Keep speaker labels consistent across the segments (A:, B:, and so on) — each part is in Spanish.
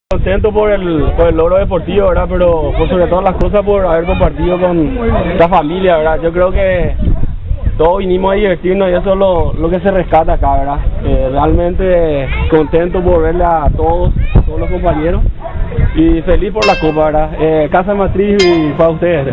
A: Contento por el logro deportivo, ¿verdad? Pero por sobre todas las cosas por haber compartido con la familia, ¿verdad? Yo creo que todos vinimos a divertirnos y eso es lo que se rescata acá, ¿verdad? Realmente contento por verle a todos los compañeros y feliz por la copa, ¿verdad? Casa Matriz y para ustedes.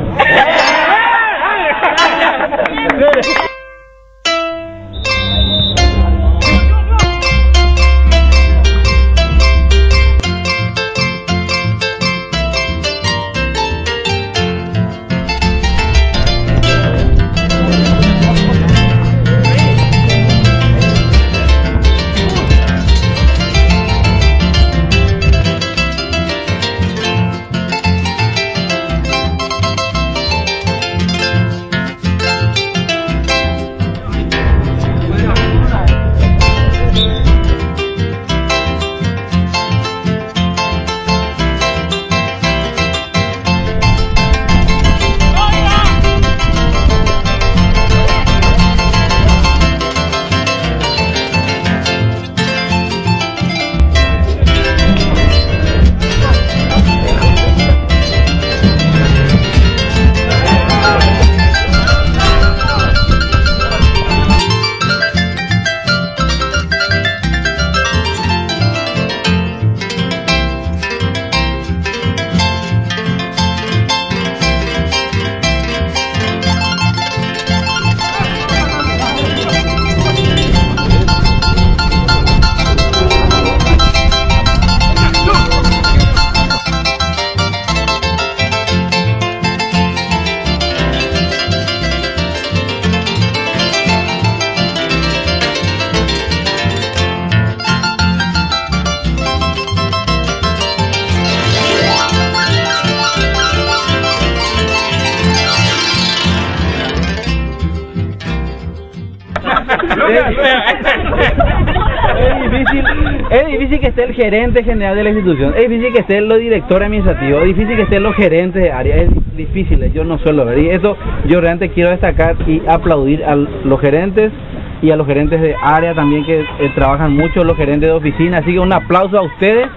B: Es difícil que esté el gerente general de la institución, es difícil que estén los directores administrativos, es difícil que estén los gerentes de área, es difícil, yo no suelo ver, y eso yo realmente quiero destacar y aplaudir a los gerentes y a los gerentes de área también que trabajan mucho, los gerentes de oficina, así que un aplauso a ustedes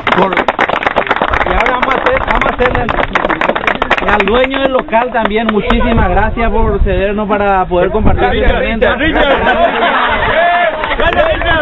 B: y ahora vamos a hacerle al dueño del local también, muchísimas gracias por cedernos para poder compartir este momento.